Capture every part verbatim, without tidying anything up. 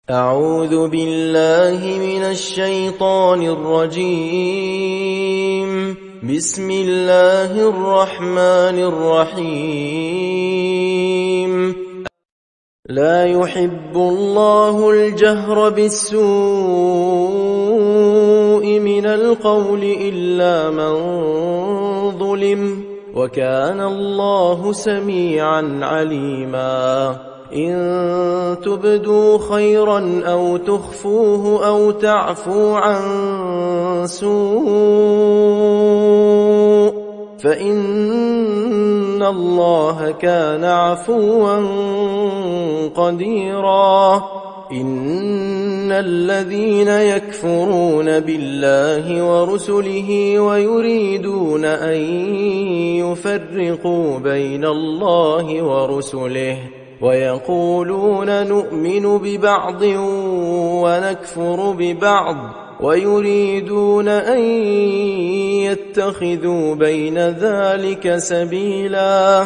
أعوذ بالله من الشيطان الرجيم. بسم الله الرحمن الرحيم. لا يحب الله الجهر بالسوء من القول إلا من ظلم، وكان الله سميعا عليما. إن تبدوا خيرا أو تخفوه أو تعفو عن سوء فإن الله كان عفوا قديرا. إن الذين يكفرون بالله ورسله ويريدون أن يفرقوا بين الله ورسله ويقولون نؤمن ببعض ونكفر ببعض ويريدون أن يتخذوا بين ذلك سبيلا،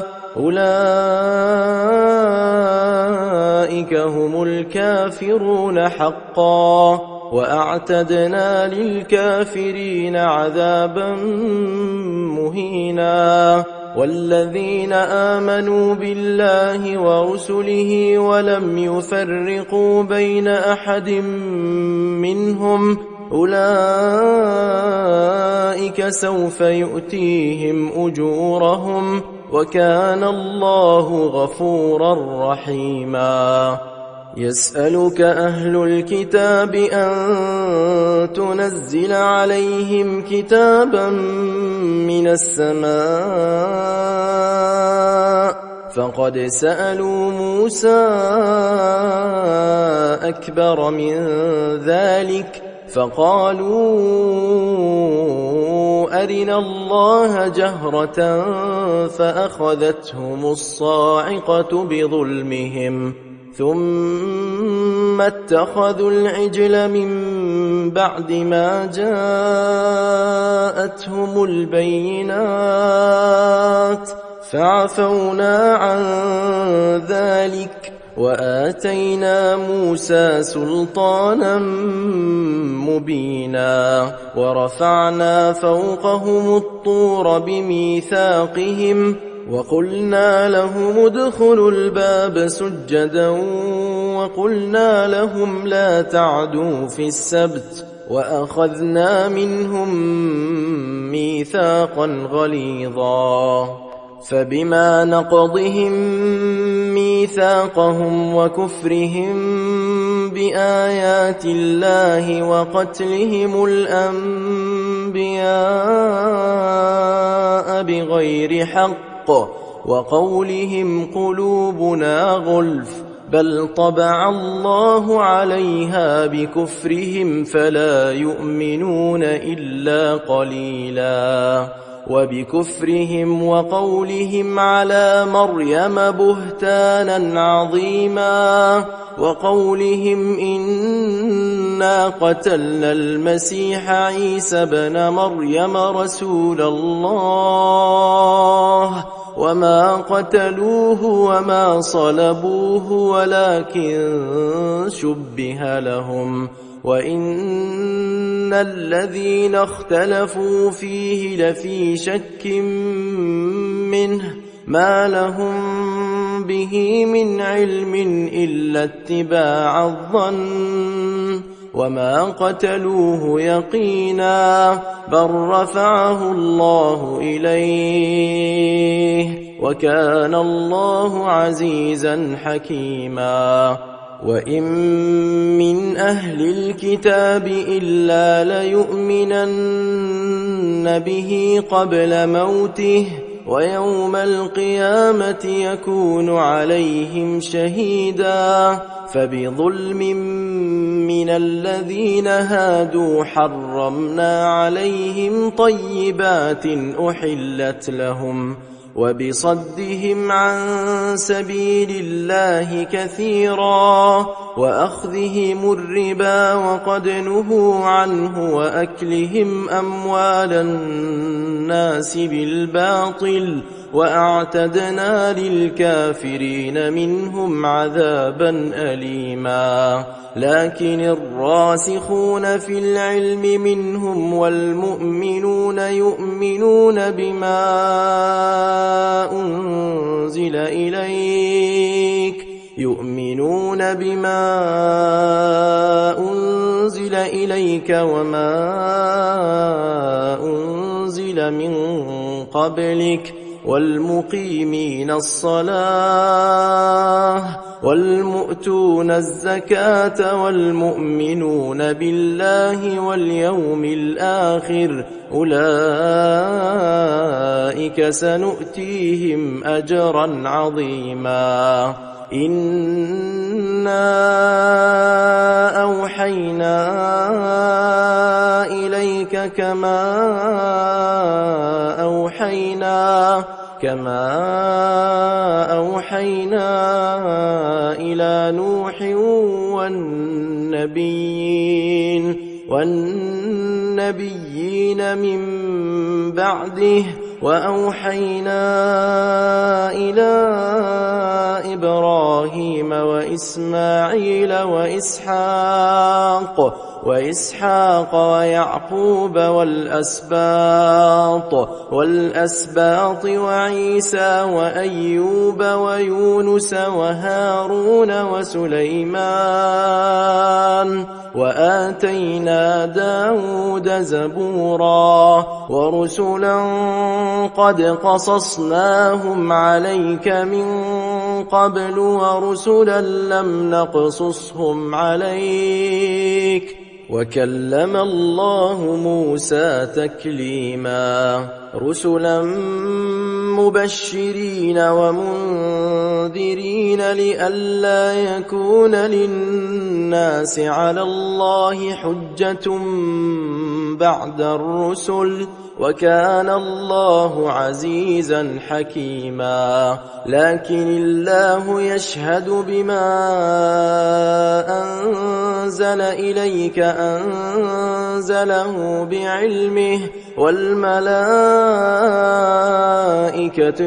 أولئك هم الكافرون حقا، وأعتدنا للكافرين عذابا مهينا. والذين آمنوا بالله ورسله ولم يفرقوا بين أحد منهم أولئك سوف يؤتيهم أجورهم، وكان الله غفورا رحيما. يسألك أهل الكتاب أن تنزل عليهم كتابا من السماء، فقد سألوا موسى أكبر من ذلك فقالوا أرنا الله جهرة فأخذتهم الصاعقة بظلمهم، ثم اتخذوا العجل من بعد ما جاءتهم البينات، فعفونا عن ذلك وآتينا موسى سلطانا مبينا. ورفعنا فوقهم الطور بميثاقهم وقلنا لهم ادخلوا الباب سجدا وقلنا لهم لا تعدوا في السبت، وأخذنا منهم ميثاقا غليظا. فبما نقضهم ميثاقهم وكفرهم بآيات الله وقتلهم الأنبياء بغير حق وقولهم قلوبنا غلف بل طبع الله عليها بكفرهم فلا يؤمنون إلا قليلا. وبكفرهم وقولهم على مريم بهتانا عظيما، وقولهم إنا قتلنا المسيح عيسى بن مريم رسول الله وما قتلوه وما صلبوه ولكن شبه لهم، وإن الذين اختلفوا فيه لفي شك منه ما لهم به من علم إلا اتباع الظن، وما قتلوه يقينا بل رفعه الله إليه وكان الله عزيزا حكيما. وإن من أهل الكتاب إلا ليؤمنن به قبل موته ويوم القيامة يكون عليهم شهيدا. فبظلم من الذين هادوا حرمنا عليهم طيبات أحلت لهم وبصدهم عن سبيل الله كثيرا وأخذهم الربا وقد نهوا عنه وأكلهم أموال الناس بالباطل وأعتدنا للكافرين منهم عذابا أليما لكن الراسخون في العلم منهم والمؤمنون يؤمنون بما أنزل إليك يؤمنون بما أنزل إليك وما أنزل من قبلك والمقيمين الصلاة والمؤتون الزكاة والمؤمنون بالله واليوم الآخر أولئك سنؤتيهم أجرا عظيما إنا أوحينا إليك كما أوحينا كما أوحينا إلى نوح والنبيين والنبيين من بعده وأوحينا إلى إبراهيم وإسماعيل وإسحاق وإسحاق ويعقوب والأسباط والأسباط وعيسى وأيوب ويونس وهارون وسليمان وآتينا داود زبورا ورسلا قد قصصناهم عليك من قبل ورسلا لم نقصصهم عليك وكلم الله موسى تكليما رسلا مبشرين ومنذرين لئلا يكون للناس على الله حجة بعد الرسل وكان الله عزيزا حكيما لكن الله يشهد بما أنزل إليك أنزله بعلمه والملائكة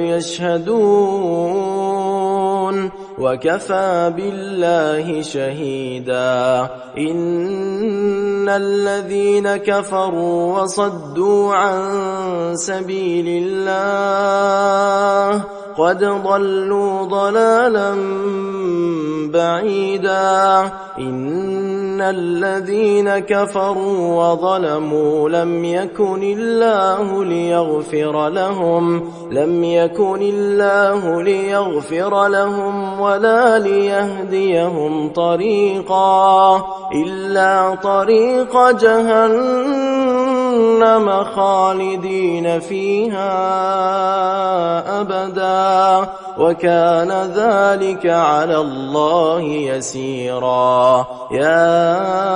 يشهدون وكفى بالله شهيدا إن الذين كفروا وصدوا عن سبيل الله قد ضلوا ضلالا بعيدا إن الذين كفروا وظلموا لم يكن الله ليغفر لهم لم يكن الله ليغفر لهم ولا ليهديهم طريقا إلا طريق جهنم خالدين فيها أبدا وكان ذلك على الله يسيرا يا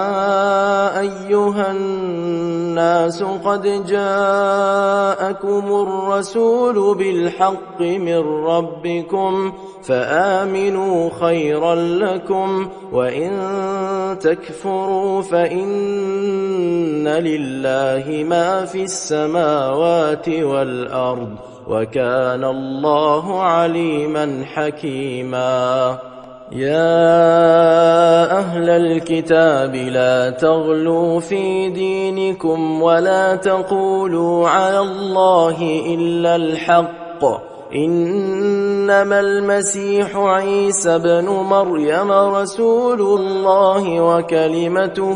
أيها الناس قد جاءكم الرسول بالحق من ربكم فآمنوا خيرا لكم وإن تكفروا فإن لله ما في السماوات والأرض وكان الله عليما حكيما يا أهل الكتاب لا تغلوا في دينكم ولا تقولوا على الله إلا الحق إنما المسيح عيسى بن مريم رسول الله وكلمته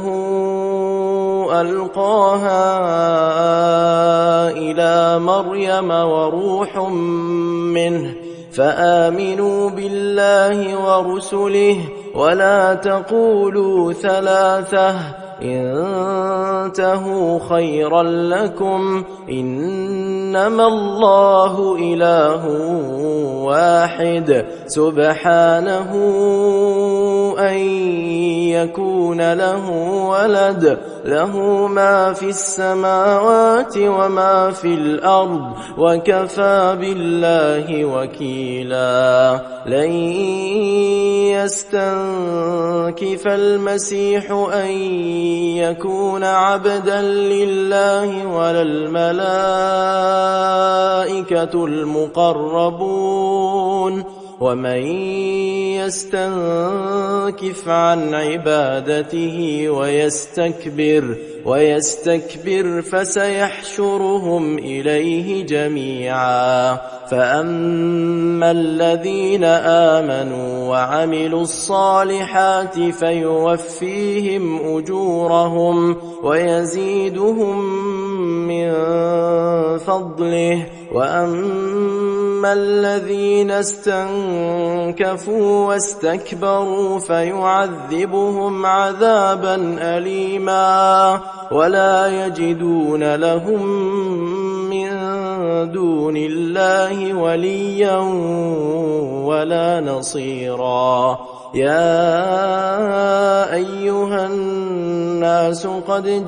ألقاها إلى مريم وروح منه فآمنوا بالله ورسله ولا تقولوا ثلاثة انتهوا خيرا لكم إنما الله إله واحد سبحانه أن يكون له ولد له ما في السماوات وما في الأرض وكفى بالله وكيلا لن يستنكف المسيح أن يكون عبدا لله ولا الملائكة المقربون ومن يستنكف عن عبادته ويستكبر ويستكبر فسيحشرهم إليه جميعا فأما الذين آمنوا وعملوا الصالحات فيوفيهم أجورهم ويزيدهم من فضله وأما الذين استنكفوا واستكبروا فيعذبهم عذابا أليما ولا يجدون لهم من دون الله وليا ولا نصيرا يا أيها الناس قد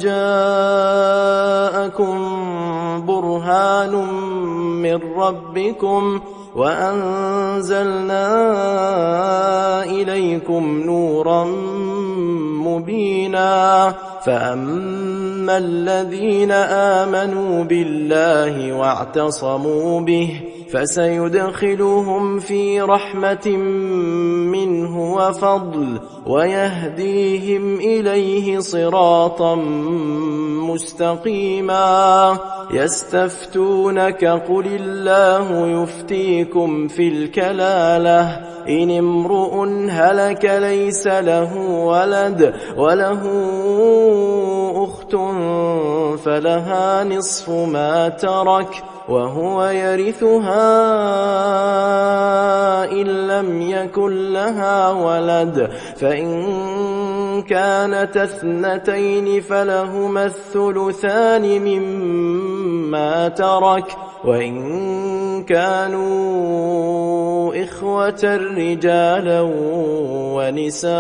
جاءكم برهان من ربكم وأنزلنا إليكم نورا مبينا فأما الذين آمنوا بالله واعتصموا به فسيدخلهم في رحمة منه وفضل ويهديهم إليه صراطا مستقيما يستفتونك قل الله يفتيكم في الكلالة إن امرؤ هلك ليس له ولد وله أخت فلها نصف ما ترك وهو يرثها إن لم يكن لها ولد فإن كانت اثنتين فلهما الثلثان مما ترك وإن كانوا إخوة رجالا ونساء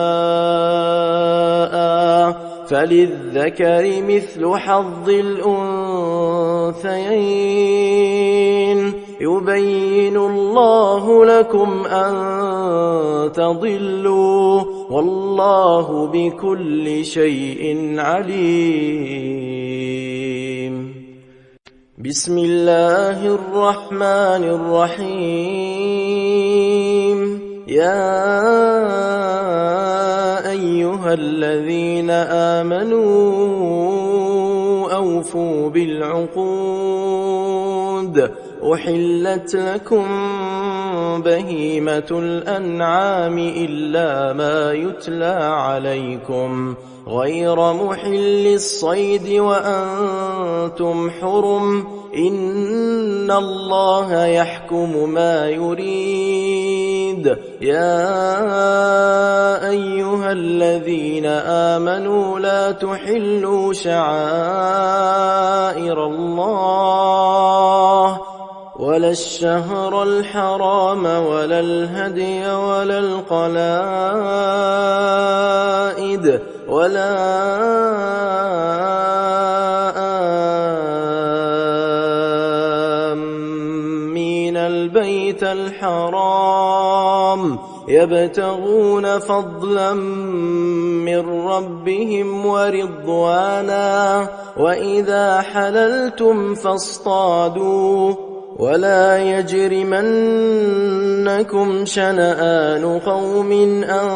فللذكر مثل حظ الأنثيين يبين الله لكم أن تضلوا والله بكل شيء عليم بسم الله الرحمن الرحيم يا أيها الذين آمنوا أوفوا بالعقود أحلت لكم بهيمة الأنعام إلا ما يتلى عليكم غير محل الصيد وأنتم حرم إن الله يحكم ما يريد يا أيها الذين آمنوا لا تحلوا شعائر الله ولا الشهر الحرام ولا الهدي ولا القلائد ولا آمين البيت الحرام يبتغون فضلا من ربهم ورضوانا وإذا حللتم فاصطادوا ولا يجرمنكم شنآن قوم أن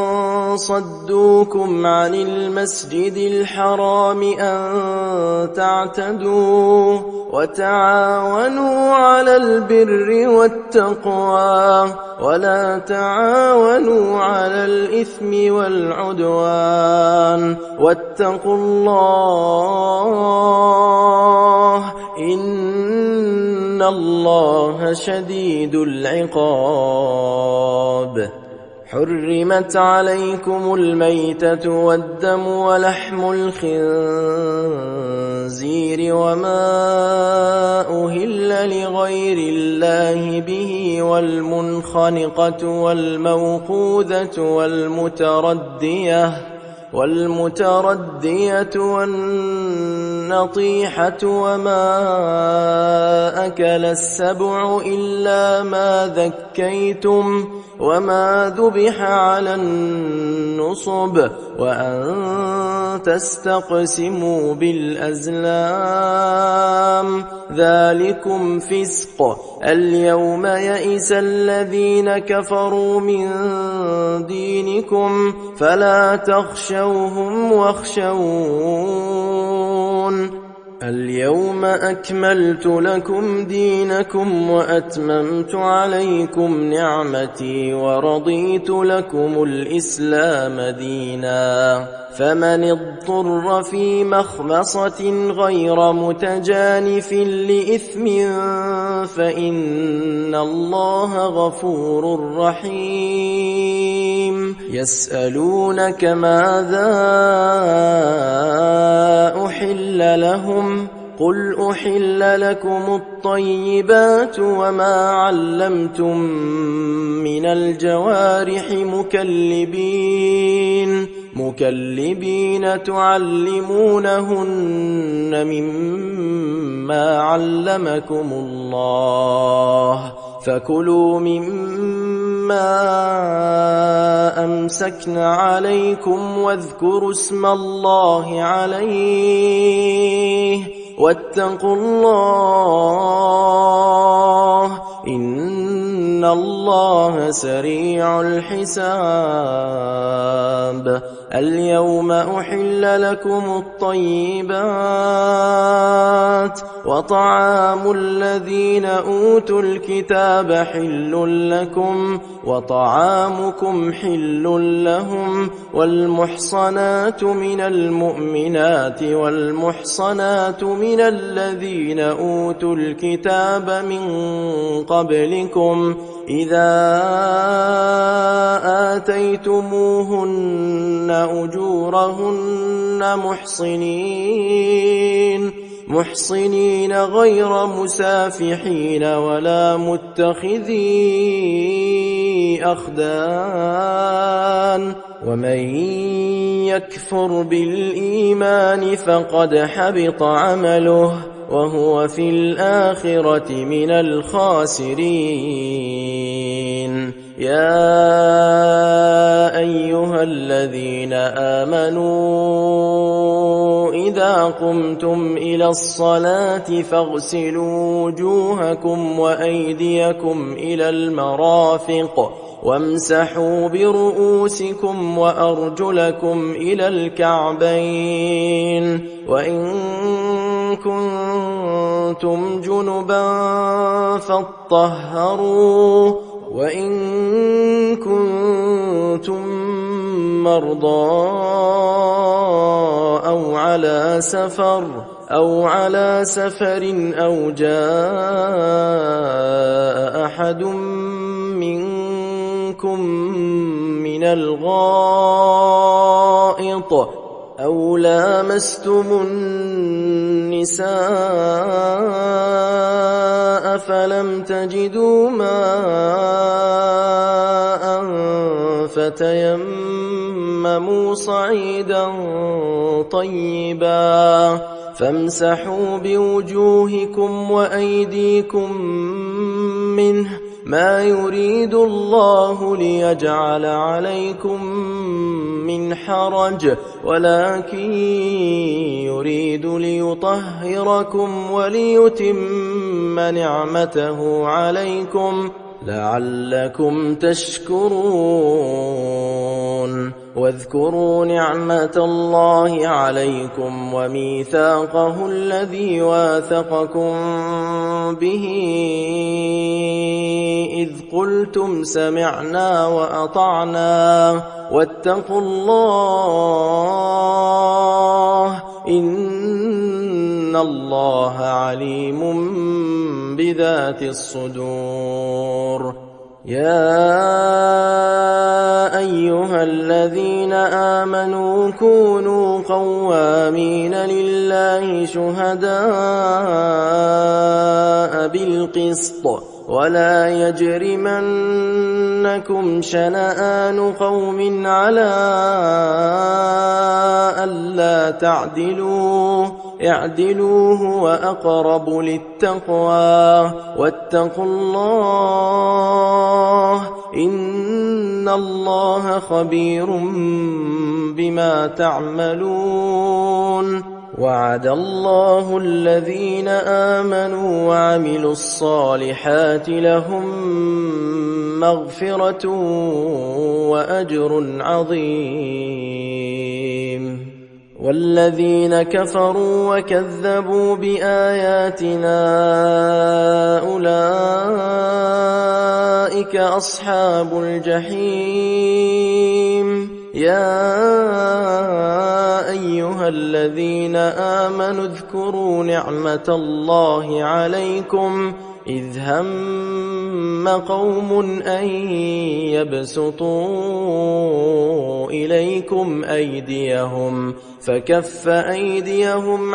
صدوكم عن المسجد الحرام أن تعتدوا وتعاونوا على البر والتقوى ولا تعاونوا على الإثم والعدوان واتقوا الله إن الله شديد العقاب حرمت عليكم الميتة والدم ولحم الخنزير وما أهل لغير الله به والمنخنقة والموقوذة والمتردية والمتردية والنطيحة وما أكل السبع إلا ما ذكيتم وما ذبح على النصب وأن تستقسموا بالأزلام ذلكم فسق. اليوم يئس الذين كفروا من دينكم فلا تخشوهم واخشون. اليوم أكملت لكم دينكم وأتممت عليكم نعمتي ورضيت لكم الإسلام دينا. فمن اضطر في مخمصة غير متجانف لإثم فإن الله غفور رحيم. يسألونك ماذا أحل لهم قل أحل لكم الطيبات وما علمتم من الجوارح مكلبين مكلبين تعلمونهن مما علمكم الله فكلوا مما أمسكن عليكم واذكروا اسم الله عليه واتقوا الله إن الله سريع الحساب. اليوم أحل لكم الطيبات وطعام الذين أوتوا الكتاب حل لكم وطعامكم حل لهم والمحصنات من المؤمنات والمحصنات من الذين أوتوا الكتاب من قبلكم إذا آتيتموهن أجورهن محصنين محصنين غير مسافحين ولا متخذي أخدان ومن يكفر بالإيمان فقد حبط عمله وهو في الآخرة من الخاسرين. يا أيها الذين آمنوا إذا قمتم إلى الصلاة فاغسلوا وجوهكم وأيديكم إلى المرافق وامسحوا برؤوسكم وأرجلكم إلى الكعبين وإن كنتم جنبا فاطهروا وإن كنتم مرضى أو على سفر أو على سفر أو جاء أحد منكم من الغائط أو لامستم النساء فلم تجدوا ماء فتيمموا صعيدا طيبا فامسحوا بوجوهكم وأيديكم منه ما يريد الله ليجعل عليكم من حرج ولكن يريد ليطهركم وليتم نعمته عليكم لعلكم تشكرون. واذكروا نعمة الله عليكم وميثاقه الذي واثقكم به إذ قلتم سمعنا وأطعنا واتقوا الله إن الله عليم بذات الصدور. يا أيها الذين آمنوا كونوا قوامين لله شهداء بالقسط ولا يجرمنكم شنآن قوم على ألا تعدلوا اعدلوا هو أقرب للتقوى واتقوا الله إن الله خبير بما تعملون. وعد الله الذين آمنوا وعملوا الصالحات لهم مغفرة وأجر عظيم. والذين كفروا وكذبوا بآياتنا أولئك أصحاب الجحيم. يا أيها الذين آمنوا اذكروا نعمة الله عليكم إذ هم قوم أن يبسطوا إليكم أيديهم فكف أيديهم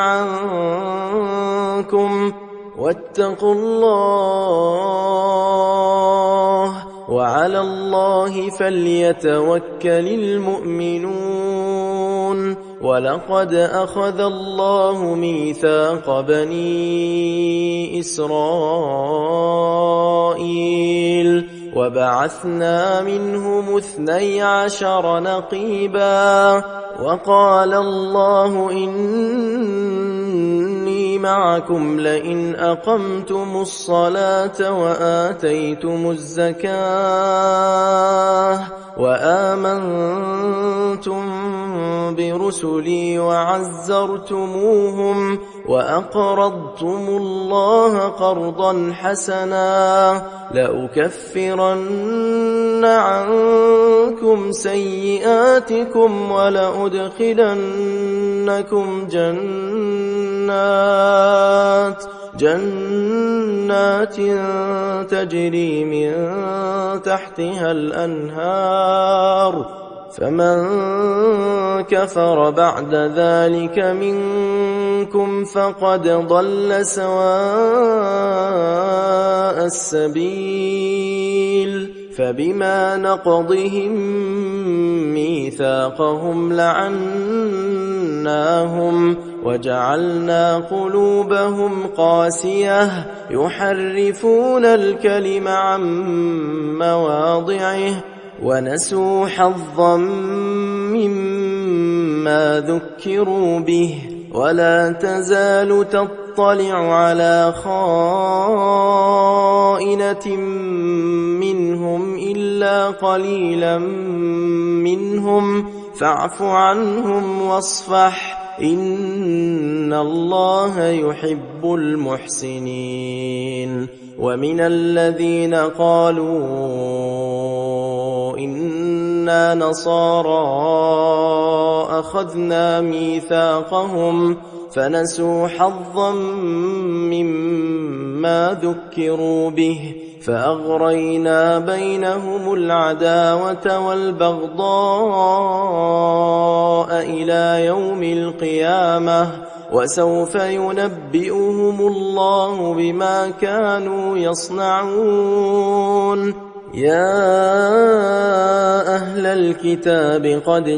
عنكم واتقوا الله وعلى الله فليتوكل المؤمنون. ولقد أخذ الله ميثاق بني إسرائيل وبعثنا منهم اثني عشر نقيبا وقال الله إني معكم لئن أقمتم الصلاة وآتيتم الزكاة وآمنتم برسلي وعزرتموهم وأقرضتم الله قرضا حسنا لأكفرن عنكم سيئاتكم ولأدخلنكم جنات جنات تجري من تحتها الأنهار فمن كفر بعد ذلك منكم فقد ضل سواء السبيل. فبما نقضهم ميثاقهم لعناهم وجعلنا قلوبهم قاسية يحرفون الكلم عن مواضعه ونسوا حظا مما ذكروا به ولا تزال تطلع على خائنة منهم إلا قليلا منهم فاعف عنهم واصفح إن الله يحب المحسنين. ومن الذين قالوا إنا نصارى أخذنا ميثاقهم فنسوا حظا مما ذكروا به فأغرينا بينهم العداوة والبغضاء إلى يوم القيامة وسوف ينبئهم الله بما كانوا يصنعون. يا أهل الكتاب قد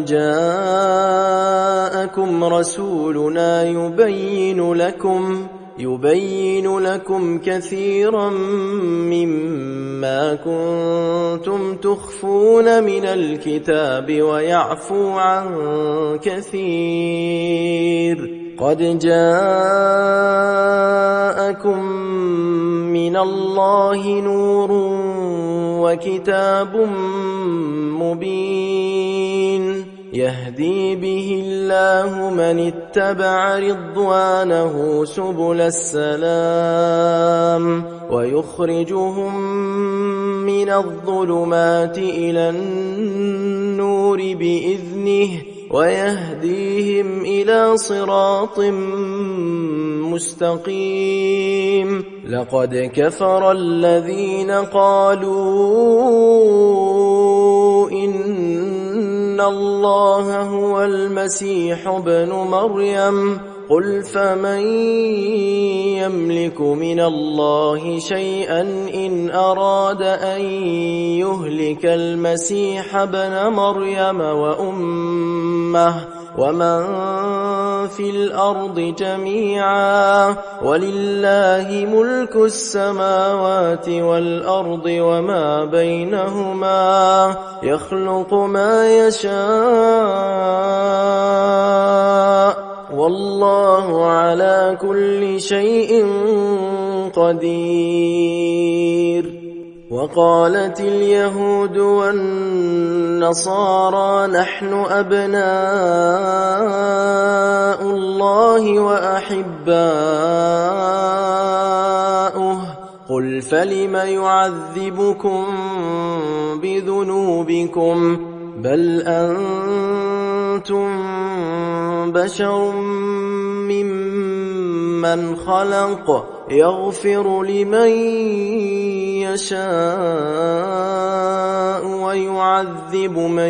جاءكم رسولنا يبين لكم يبين لكم كثيرا مما كنتم تخفون من الكتاب ويعفو عن كثير. قد جاءكم من الله نور وكتاب مبين يهدي به الله من اتبع رضوانه سبل السلام ويخرجهم من الظلمات إلى النور بإذنه ويهديهم إلى صراط مستقيم. لقد كفر الذين قالوا إن الله هو المسيح ابن مريم. قل فمن يملك من الله شيئا إن أراد أن يهلك المسيح ابن مريم وأمه ومن في الأرض جميعا ولله ملك السماوات والأرض وما بينهما يخلق ما يشاء والله على كل شيء قدير. وقالت اليهود والنصارى نحن أبناء الله وأحباؤه. قل فلم يعذبكم بذنوبكم بل أنتم بشر ممن خلق يغفر لمن يشاء ويعذب من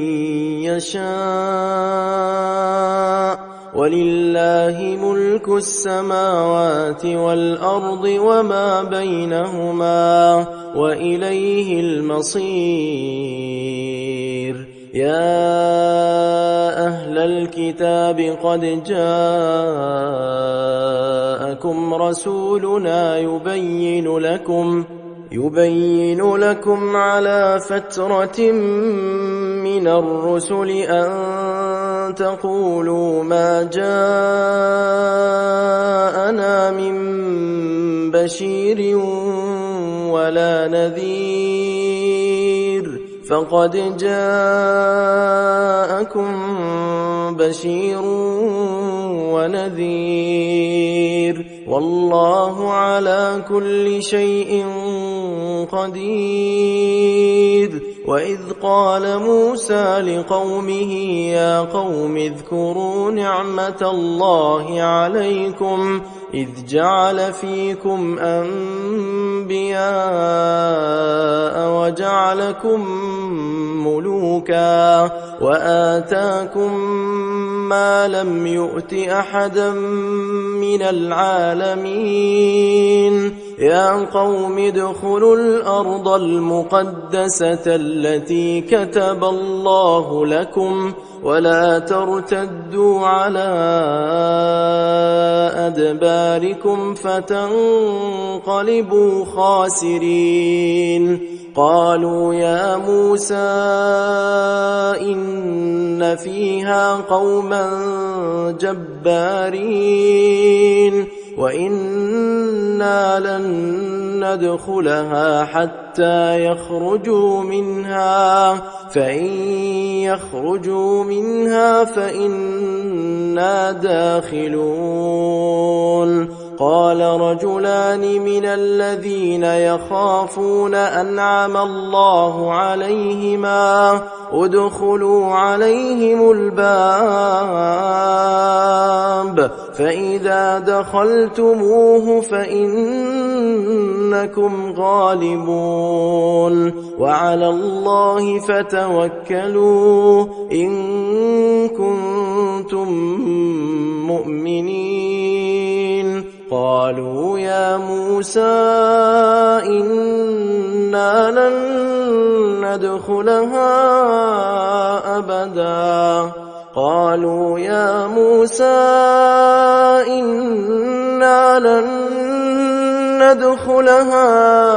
يشاء ولله ملك السماوات والأرض وما بينهما وإليه المصير. يا أهل الكتاب قد جاءكم رسولنا يبين لكم يبين لكم على فترة من الرسل أن تقولوا ما جاءنا من بشير ولا نذير فقد جاءكم بشير ونذير والله على كل شيء قدير. وإذ قال موسى لقومه يا قوم اذكروا نعمة الله عليكم إذ جعل فيكم أنبياء وجعلكم ملوكا وآتاكم ما لم يؤت أحدا من العالمين. يا قوم ادخلوا الأرض المقدسة التي كتب الله لكم ولا ترتدوا على أدباركم فتنقلبوا خاسرين. قالوا يا موسى إن فيها قوما جبارين وإنا لن ندخلها حتى يخرجوا منها فإن يخرجوا منها فإنا داخلون. قال رجلان من الذين يخافون أنعم الله عليهما ادخلوا عليهم الباب فإذا دخلتموه فإنكم غالبون وعلى الله فتوكلوا إن كنتم مؤمنين. قالوا يا موسى إنا لن ندخلها أبدا قالوا يا موسى إنا لن ندخلها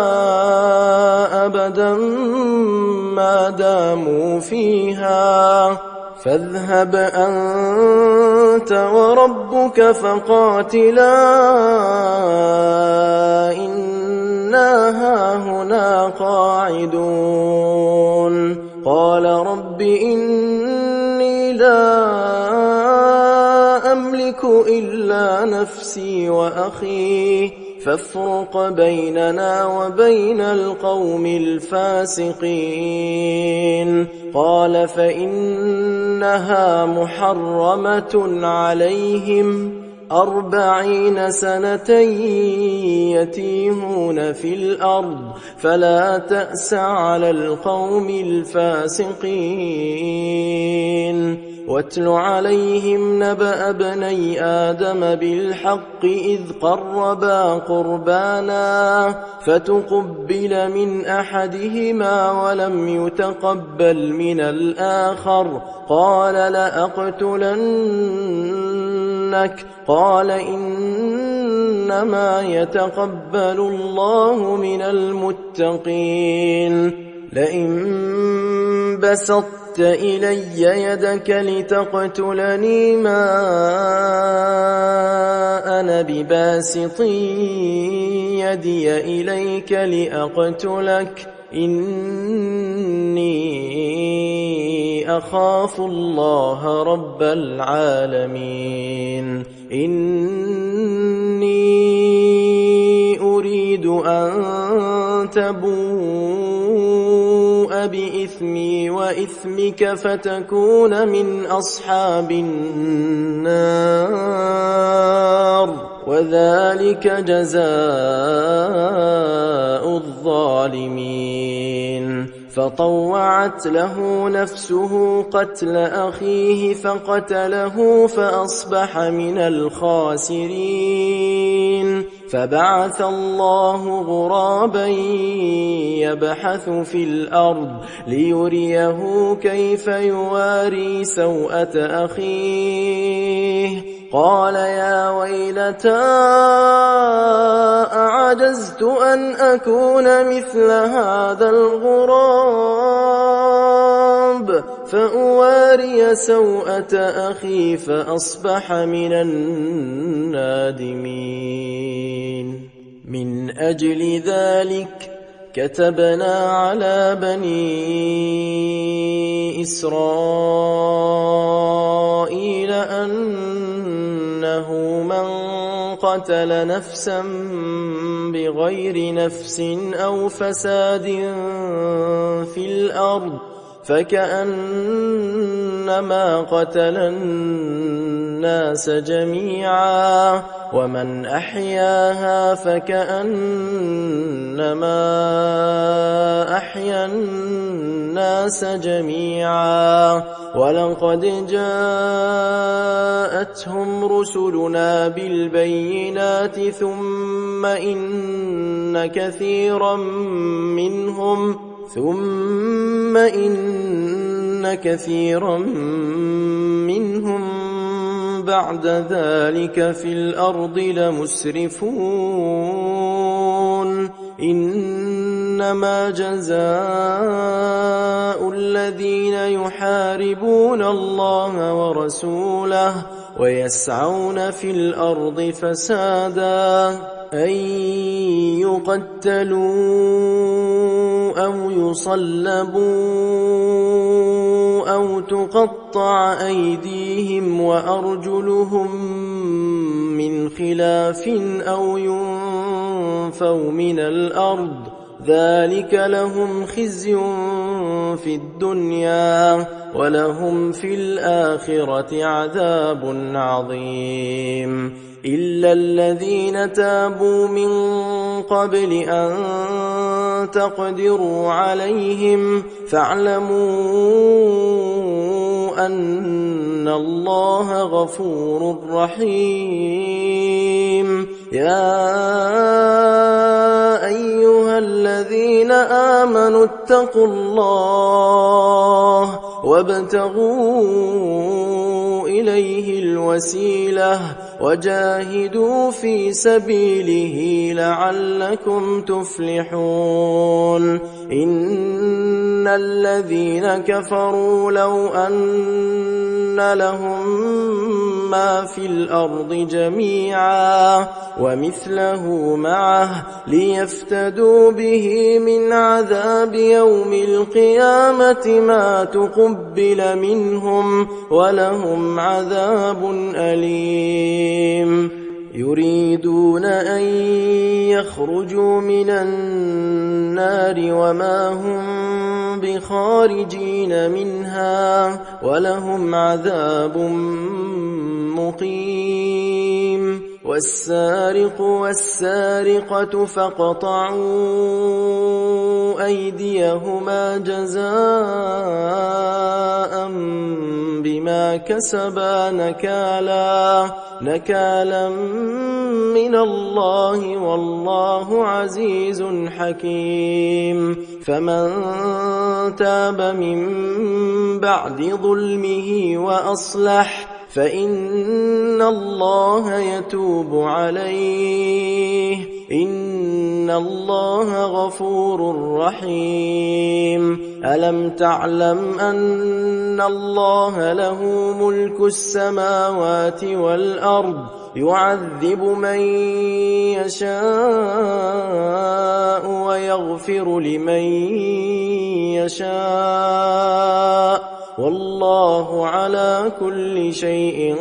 أبدا ما داموا فيها فاذهب أنت وربك فقاتلا إنا هاهنا قاعدون. قال رب إني لا أملك إلا نفسي وأخي فافرق بيننا وبين القوم الفاسقين. قال فإنها محرمة عليهم أربعين سنة يتيهون في الأرض فلا تأس على القوم الفاسقين واتل عليهم نبأ ابني آدم بالحق إذ قربا قربانا فتقبل من أحدهما ولم يتقبل من الآخر قال لأقتلنك قال إنما يتقبل الله من المتقين لئن بسطت إلي يدك لتقتلني ما أنا بباسط يدي إليك لأقتلك إني أخاف الله رب العالمين إني أريد أن تبوء بإثمي وإثمك فتكون من أصحاب النار وذلك جزاء الظالمين فطوعت له نفسه قتل أخيه فقتله فأصبح من الخاسرين فبعث الله غرابا يبحث في الأرض ليريه كيف يواري سوءة أخيه قال يا ويلتى أعجزت أن أكون مثل هذا الغراب فأواري سوءة أخي فأصبح من النادمين من أجل ذلك كتبنا على بني إسرائيل أنه من قتل نفسا بغير نفس أو فساد في الأرض فكأنما قتل الناس جميعا ومن أحياها فكأنما أحيا الناس جميعا ولقد جاءتهم رسلنا بالبينات ثم إن كثيرا منهم ثم إن كثيرا منهم بعد ذلك في الأرض لمسرفون إنما جزاء الذين يحاربون الله ورسوله ويسعون في الأرض فسادا أن يقتلوا أو يصلبوا أو تقطع أيديهم وأرجلهم من خلاف أو ينفوا من الأرض ذلك لهم خزي في الدنيا ولهم في الآخرة عذاب عظيم إلا الذين تابوا من قبل أن تقدروا عليهم فاعلموا أن الله غفور رحيم يا أيها الذين آمنوا اتقوا الله وابتغوا إليه الوسيلة وجاهدوا في سبيله لعلكم تفلحون إن الذين كفروا لو أن لهم ما في الأرض جميعا ومثله معه ليفتدوا به من عذاب يوم القيامة ما تقبل منهم ولهم عذاب أليم يريدون أن يخرجوا من النار وما هم بخارجين منها ولهم عذاب مقيم. والسارق والسارقة فاقطعوا أيديهما جزاء بما كسبا نكالا نكالا من الله والله عزيز حكيم. فمن تاب من بعد ظلمه وأصلح فإن الله يتوب عليه إن الله غفور رحيم. ألم تعلم أن الله له ملك السماوات والأرض يعذب من يشاء ويغفر لمن يشاء والله على كل شيء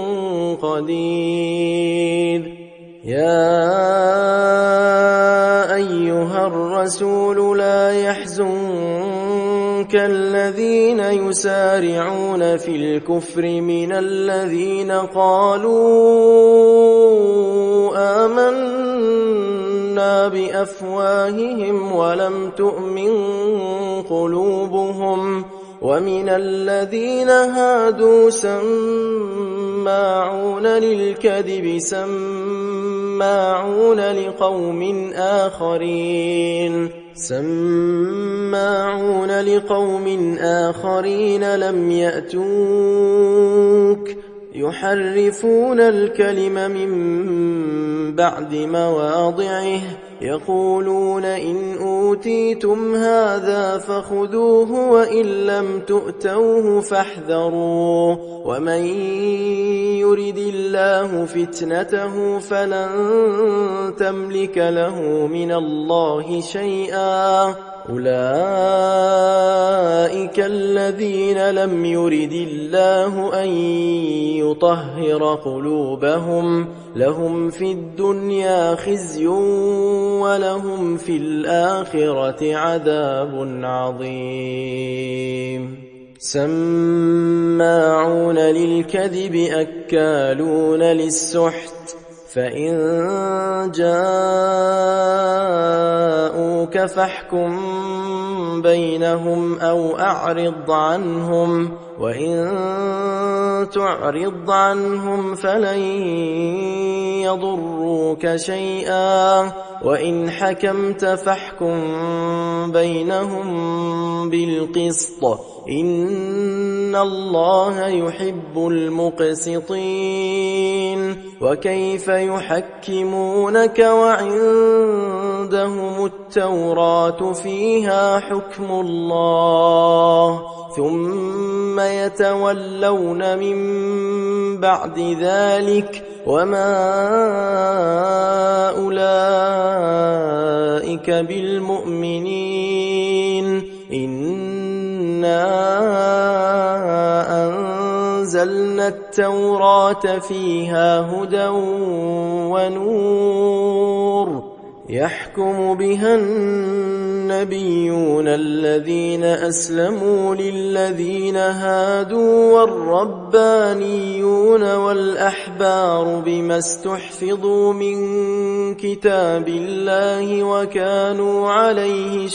قدير. يا أيها الرسول لا يحزنك الذين يسارعون في الكفر من الذين قالوا آمنا بأفواههم ولم تؤمن قلوبهم ومن الذين هادوا سماعون للكذب سماعون لقوم آخرين سماعون لقوم آخرين لم يأتوك يحرفون الكلم من بعد مواضعه يقولون إن أوتيتم هذا فخذوه وإن لم تؤتوه فاحذروا ومن يرد الله فتنته فلن تملك له من الله شيئا أولئك الذين لم يرد الله أن يطهر قلوبهم لهم في الدنيا خزي ولهم في الآخرة عذاب عظيم. سماعون للكذب أكالون للسحت فإن جاءوك فاحكم بينهم أو أعرض عنهم وإن تعرض عنهم فلن يضروك شيئا وإن حكمت فاحكم بينهم بالقسط إن الله يحب المقسطين. وكيف يحكمونك وعندهم التوراة فيها حكم الله ثم يتولون من بعد ذلك وما أولئك بالمؤمنين. إنا أنزلنا التوراة فيها هدى ونور يحكم بها النبيون الذين أسلموا للذين هادوا والربانيون والأحبار بما استحفظوا من كتاب الله وكانوا عليه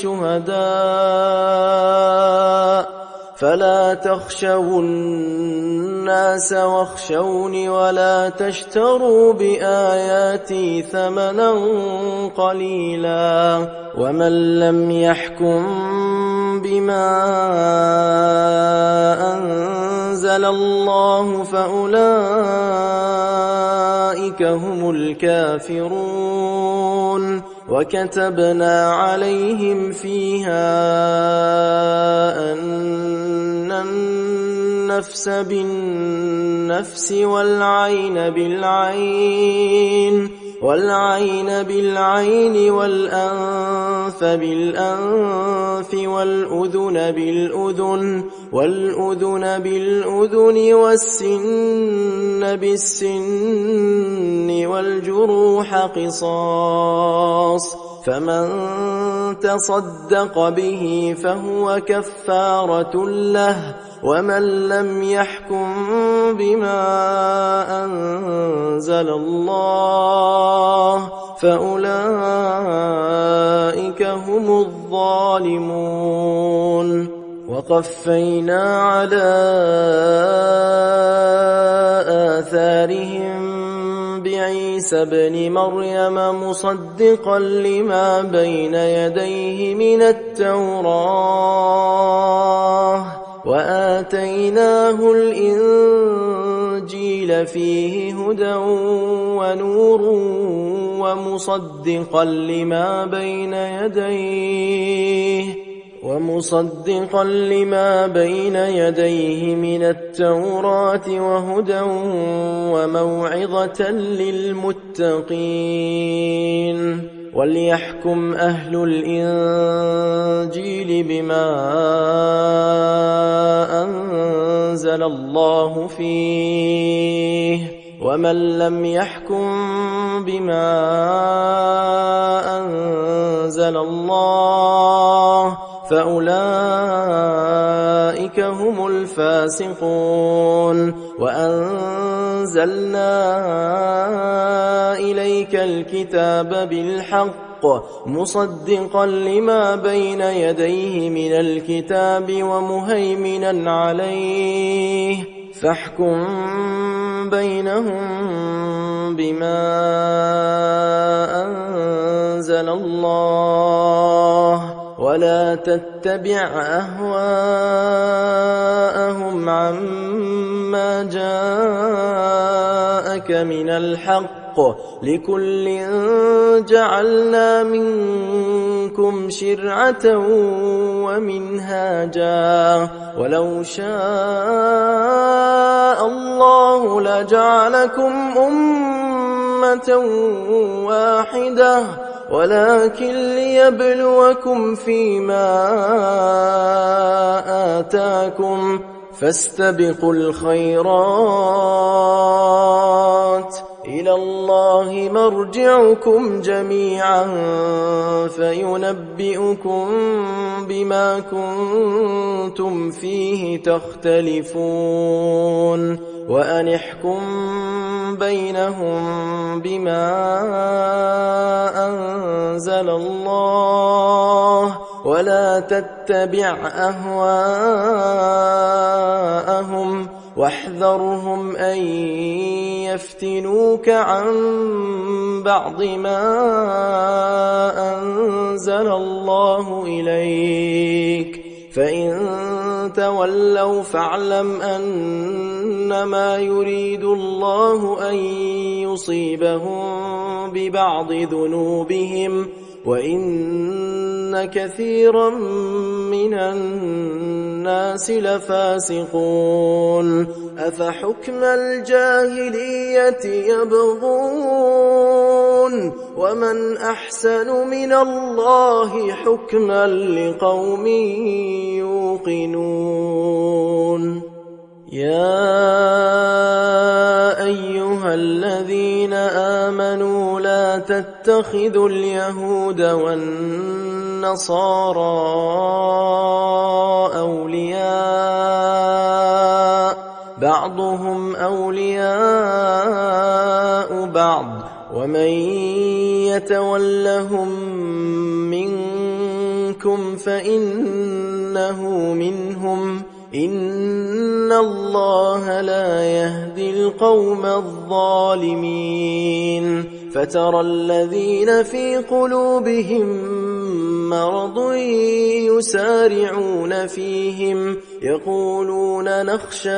شهداء فلا تخشوا الناس واخشوني ولا تشتروا بآياتي ثمنا قليلا ومن لم يحكم بما أنزل الله فأولئك هم الكافرون. وكتبنا عليهم فيها أن النفس بالنفس والعين بالعين والعين بالعين والأنف بالأنف والأذن بالأذن والأذن بالأذن والسن بالسن والجروح قصاص فمن تصدق به فهو كفارة له، ومن لم يحكم بما أنزل الله فأولئك هم الظالمون. وقفينا على آثارهم بعيسى ابن مريم مصدقا لما بين يديه من التوراة، وآتيناه الإنجيل فيه هدى ونور ومصدقا لما بين يديه ومصدقا لما بين يديه من التوراة وهدى وموعظة للمتقين. وليحكم أهل الإنجيل بما أنزل الله فيه، ومن لم يحكم بما أنزل الله فأولئك هم الفاسقون. وأنزلنا إليك الكتاب بالحق مصدقا لما بين يديه من الكتاب ومهيمنا عليه، فاحكم بينهم بما أنزل الله، ولا تتبع أهواءهم عما جاءك من الحق، لكل جعلنا منكم شرعة ومنهاجا، ولو شاء الله لجعلكم أمة واحدة ولكن ليبلوكم فيما آتاكم، فاستبقوا الخيرات، إلى الله مرجعكم جميعا فينبئكم بما كنتم فيه تختلفون. وأن احكم بينهم بما أنزل الله، ولا تتبع أهواءهم، واحذرهم أن يفتنوك عن بعض ما أنزل الله إليك، فإن تولوا فاعلم أنما يريد الله أن يصيبهم ببعض ذنوبهم، وإن كثيرا من الناس لفاسقون. أفحكم الجاهلية يبغون، ومن أحسن من الله حكما لقوم يوقنون. يا أيها الذين آمنوا لا تتخذوا اليهود والنصارى أولياء، بعضهم أولياء بعض، ومن يتولهم منكم فإنه منهم، إن الله لا يهدي القوم الظالمين. فترى الذين في قلوبهم مرض يسارعون فيهم يقولون نخشى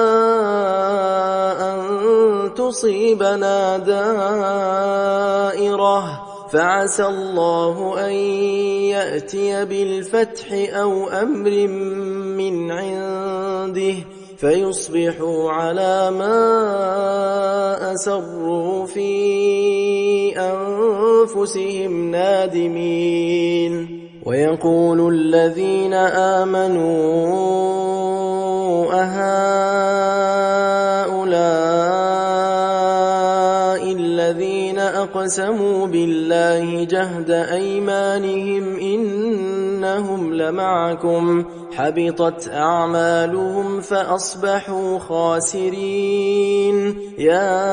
أن تصيبنا دائرة، فعسى الله أن يأتي بالفتح أو أمر من عنده فيصبحوا على ما أسروا في أنفسهم نادمين. ويقول الذين آمنوا أهؤلاء الذين أقسموا بالله جهد أيمانهم إنهم لمعكم حبطت أعمالهم فأصبحوا خاسرين. يا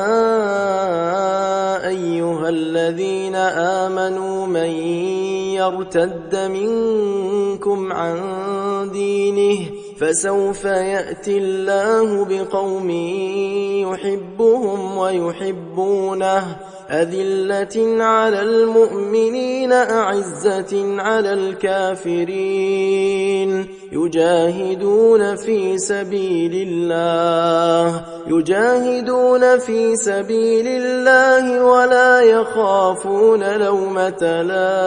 أيها الذين آمنوا من يرتد منكم عن دينه فسوف يأتي الله بقوم يحبهم ويحبونه أذلة على المؤمنين أعزة على الكافرين يجاهدون في سبيل الله يجاهدون في سبيل الله ولا يخافون لومة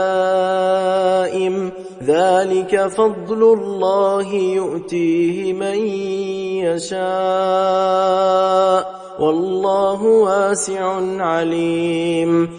لائم ذلك فضل الله يؤتيه من يشاء والله واسع عليم.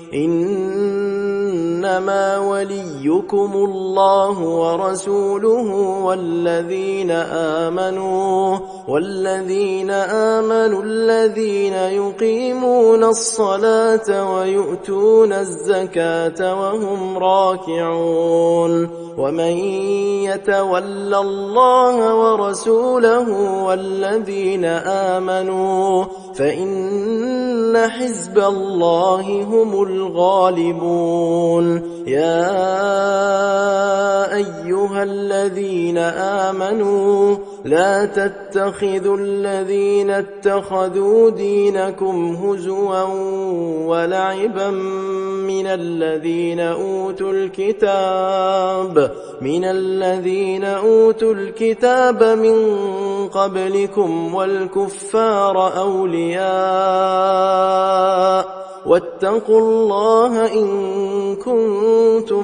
إنما وليكم الله ورسوله والذين آمنوا والذين آمنوا الذين يقيمون الصلاة ويؤتون الزكاة وهم راكعون. ومن يتول الله ورسوله والذين آمنوا فإن حزب الله هم الغالبون. يا أيها الذين آمنوا لا تتخذوا الذين اتخذوا دينكم هزوا ولعبا من الذين أوتوا الكتاب من الذين أوتوا الكتاب من قبلكم والكفار أولياء واتقوا الله إن كنتم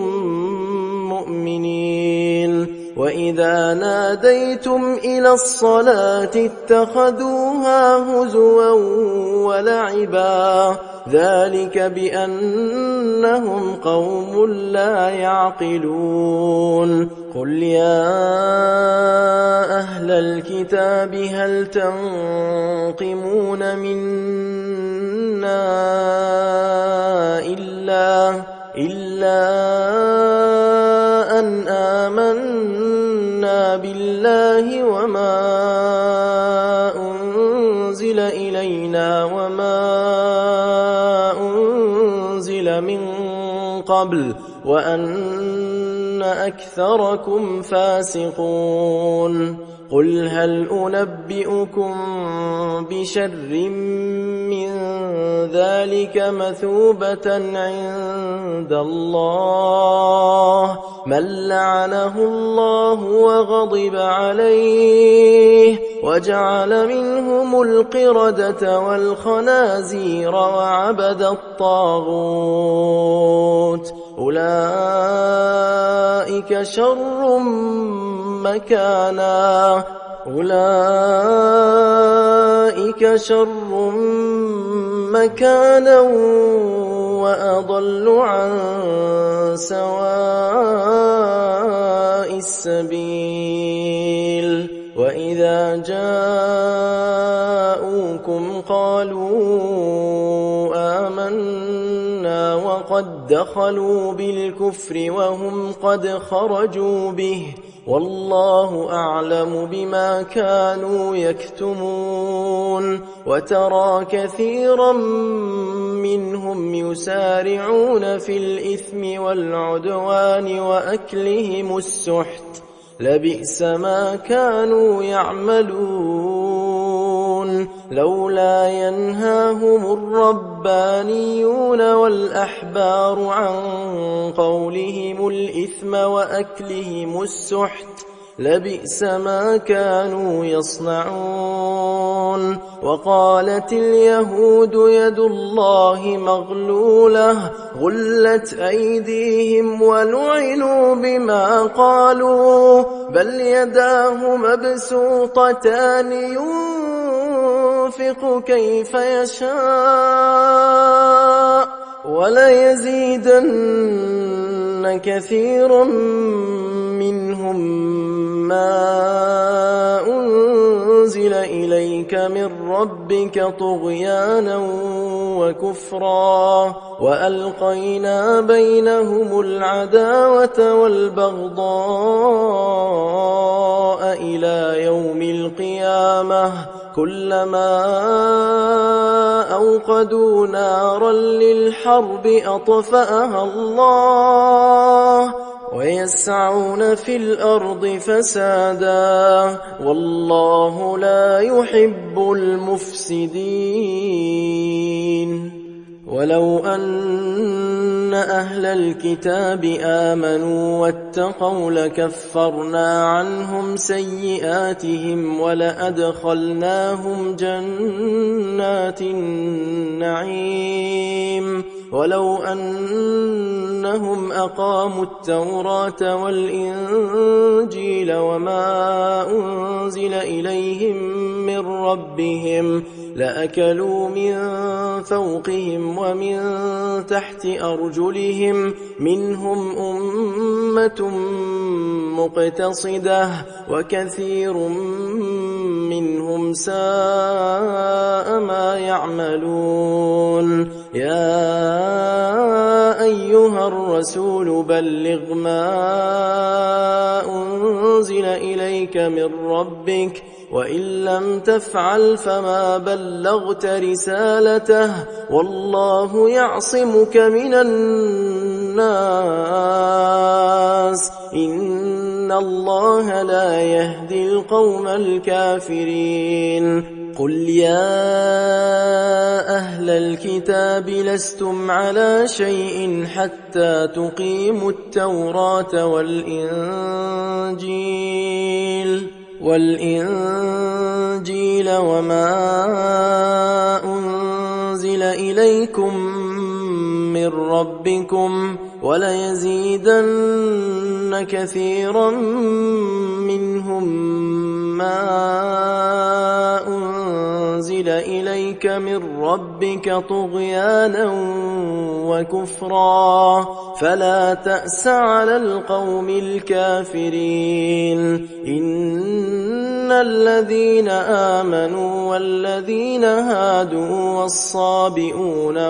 مؤمنين. وإذا ناديتم إلى الصلاة اتخذوها هزوا ولعبا ذلك بأنهم قوم لا يعقلون. قل يا أهل الكتاب هل تنقمون منا إلا إلا أن آمنا بالله وما أنزل إلينا وما أنزل من قبل وأن أكثركم فاسقون. قل هل أنبئكم بشر من ذلك مثوبة عند الله من لعنه الله وغضب عليه وجعل منهم القردة والخنازير وعبد الطاغوت أولئك شر مكانا أولئك شر مكانا وأضل عن سواء السبيل. وإذا جاءوكم قالوا آمنا وقد دخلوا بالكفر وهم قد خرجوا به والله أعلم بما كانوا يكتمون. وترى كثيرا منهم يسارعون في الإثم والعدوان وأكلهم السحت لبئس ما كانوا يعملون. لولا ينهاهم الربانيون والأحبار عن قولهم الإثم وأكلهم السحت لبئس ما كانوا يصنعون. وقالت اليهود يد الله مغلولة غلت أيديهم ولعنوا بما قالوا بل يداه مبسوطتان ينفق كيف يشاء وليزيدن كثيرا منهم ما أنزل أنزل إليك من ربك طغيانا وكفرا وألقينا بينهم العداوة والبغضاء إلى يوم القيامة كلما أوقدوا نارا للحرب أطفأها الله ويسعون في الأرض فسادا والله لا يحب المفسدين. ولو أن أهل الكتاب آمنوا واتقوا لكفرنا عنهم سيئاتهم ولأدخلناهم جنات النعيم ولو أنهم أقاموا التوراة والإنجيل وما أنزل إليهم من ربهم لأكلوا من فوقهم ومن تحت أرجلهم منهم أمة مقتصدة وكثير منهم ساء ما يعملون. يا أيها الرسول بلغ ما أنزل إليك من ربك وإن لم تفعل فما بلغت رسالته والله يعصمك من الناس إن الله لا يهدي القوم الكافرين. قل يا أهل الكتاب لستم على شيء حتى تقيموا التوراة والإنجيل والإنجيل وما أنزل إليكم من ربكم وليزيدن كثيرا منهم ما أنزل إليك من ربك طغيانا وكفرا فلا تأس على القوم الكافرين. إن الذين آمنوا والذين هادوا والصابئون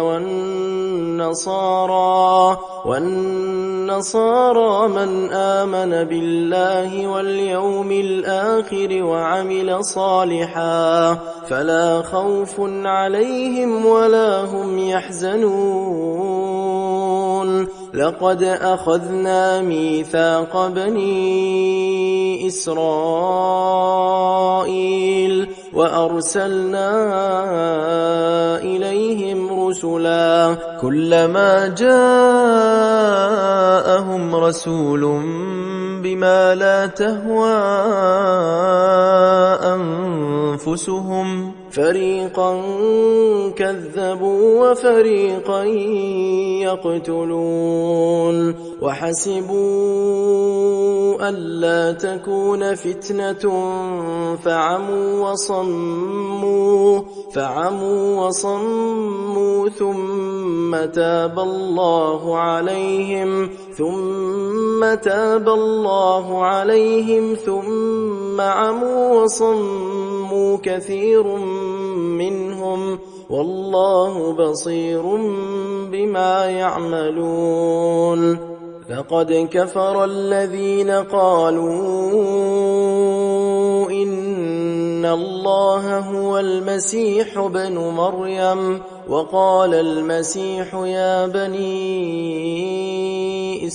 والنصارى والنصارى من آمن بالله واليوم الآخر وعمل صالحا فلا خوف عليهم ولا هم يحزنون. لقد أخذنا ميثاق بني إسرائيل وأرسلنا إليهم رسلا كلما جاءهم رسول بما لا تهوى أنفسهم فريقا كذبوا وفريقا يقتلون وحسبوا ألا تكون فتنة فعموا وصموا فعموا وصموا ثم تاب الله عليهم ثم تاب الله عليهم ثم عموا وصموا كثير منهم والله بصير بما يعملون. لقد كفر الذين قالوا إن الله هو المسيح ابن مريم وقال المسيح يا بني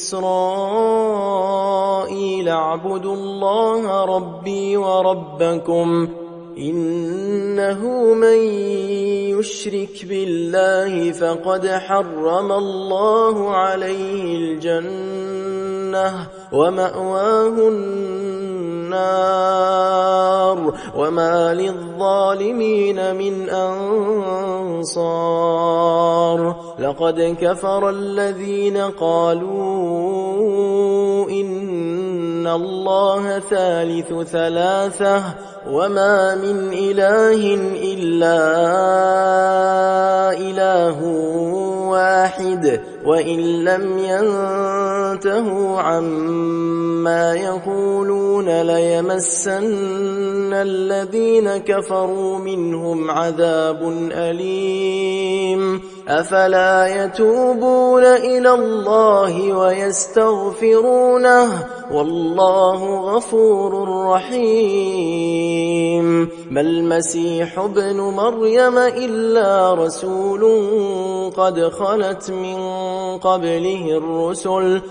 إسرائيل اعبدوا الله ربي وربكم إنه من يشرك بالله فقد حرم الله عليه الجنة ومأواه النار وما للظالمين من أنصار. لقد كفر الذين قالوا إن الله ثالث ثلاثة وما من إله إلا إله واحد وإن لم ينتهوا عما يقولون ليمسن الذين كفروا منهم عذاب أليم أفلا يتوبون إلى الله ويستغفرونه والله غفور رحيم ما المسيح ابن مريم إلا رسول قد خلت من قبله الرسل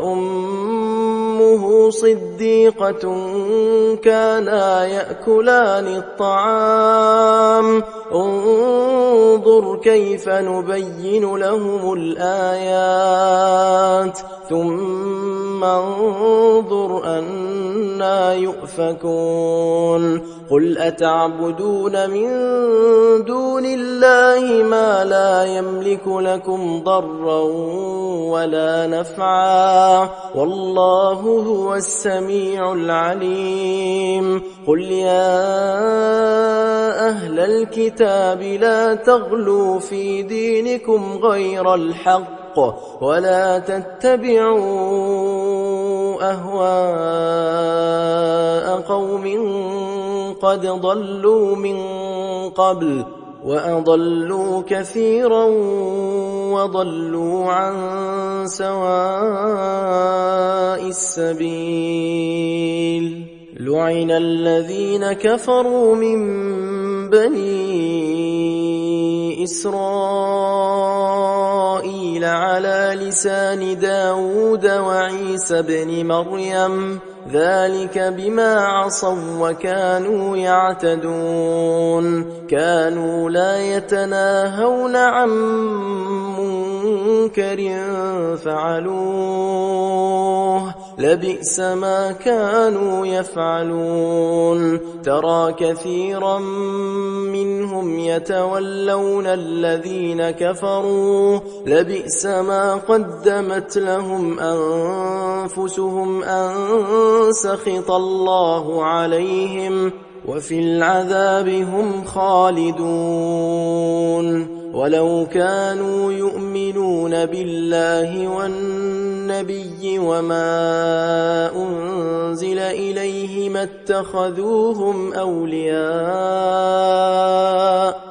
وأمه صديقة كانا يأكلان الطعام انظر كيف نبين لهم الآيات ثم انظر أنا يؤفكون قل أتعبدون من دون الله ما لا يملك لكم ضرا ولا نفعا والله هو السميع العليم قل يا أهل الكتاب لا تغلوا في دينكم غير الحق ولا تتبعوا أهواء قوم قد ضلوا من قبل وأضلوا كثيرا وضلوا عن سواء السبيل لعن الذين كفروا من بني إسرائيل على لسان داود وعيسى بن مريم ذلك بما عصوا وكانوا يعتدون كانوا لا يتناهون عن منكر فعلوه لبئس ما كانوا يفعلون ترى كثيرا منهم يتولون الذين كفروا لبئس ما قدمت لهم أنفسهم أن سخط الله عليهم وفي العذاب هم خالدون ولو كانوا يؤمنون بالله والنبي وما أنزل إليه ما اتخذوهم أولياء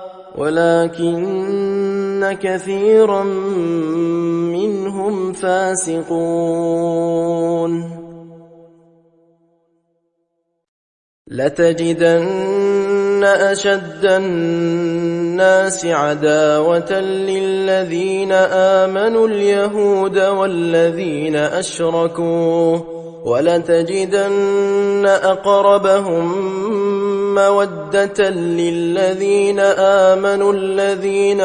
ولكن كثيرا منهم فاسقون لتجدن أشد الناس عداوة للذين آمنوا اليهود والذين أشركوا ولتجدن أقربهم مودة للذين آمنوا الذين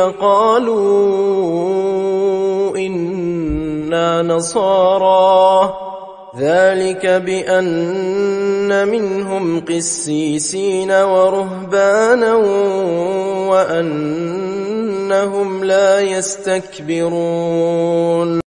قالوا إنا نصارى ذلك بأن منهم قسيسين ورهبانا وأنهم لا يستكبرون